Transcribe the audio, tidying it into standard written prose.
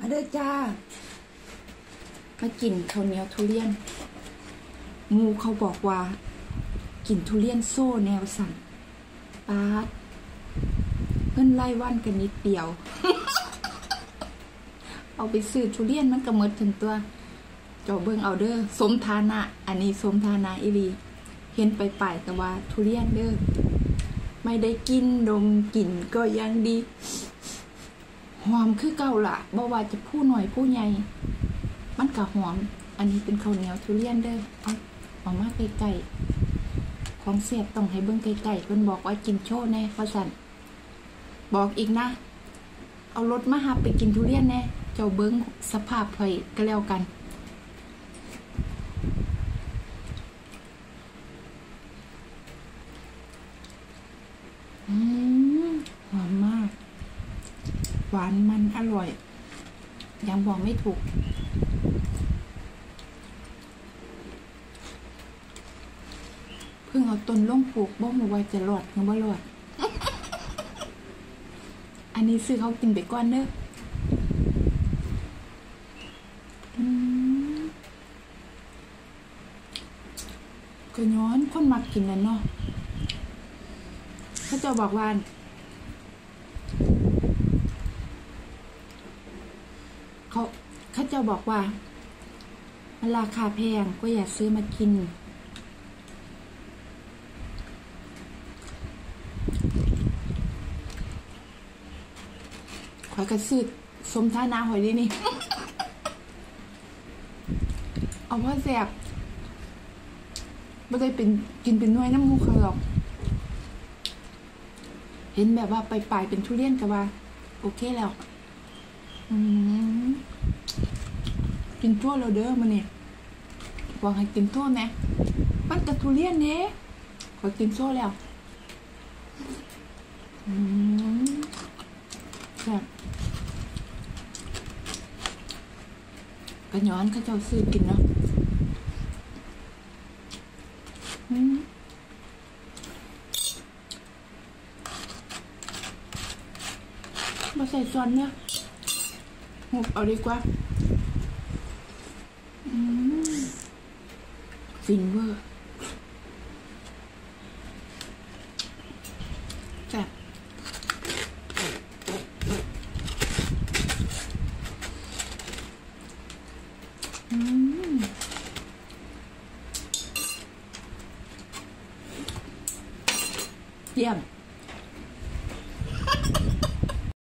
มาเด้อจ้ามากินข้าวเหนียวทุเรียนงูเขาบอกว่ากินทุเรียนโซ่แนวสั่นป๊าดเพิ่นไล่วันกันนิดเดียว เอาไปซื้อทุเรียนมันก็หมดถึงตัวเจ้าเบิ่งเอาเด้อสมฐานะอันนี้สมฐานะอีหลีเห็นไปป่ายแต่ว่าทุเรียนเด้อไม่ได้กินดมกลิ่นก็ยังดีหอมคือเก่าล่ะบ่ว่าจะผู้หน่อยผู้ใหญ่มันก็หอมอันนี้เป็นข้าวเหนียวทุเรียนเด้อเอามาใกล้ๆของเสียบต้องให้เบิ่งใกล้ๆเพิ่นบอกว่ากินโชว์แน่ว่าซั่นบอกอีกนะเอารถมาหับไปกินทุเรียนแน่เจ้าเบิ่งสภาพข่อยก็แล้วกันหอมมากหวานมันอร่อยยังบอกไม่ถูกเพิ่งเอาต้นล่มปลูกบ่มาไว้จะหลอดหรือบ่หลอด อันนี้ซื้อเขากินไปก่อนเด้อก็ย้อนคนมักกินนั่นเนาะเขาจะบอกว่าเขาจะบอกว่ามันราคาแพงก็อย่าซื้อมากินขอยกระสืดสมท่านาหอยดีนี่ เอาว่าแสบไม่ได้เป็นกินเป็นน้อยน้ำมูกเขาหรอกเห็นแบบว่าไปปลายเป็นทุเรียนกับว่าโอเคแล้วกินทั่วเราเด้อมาเนี่ยบอกให้กินทั่วไหมมันกับทุเรียนเนี้ยขอกินโซ่แล้วแบบกระย้อนเขาเจ้าซื้อกินเนาะมาใส่ซอนเนี่ยหุบเอาดีกว่าฟินเวอร์แซ่บเยี่ยม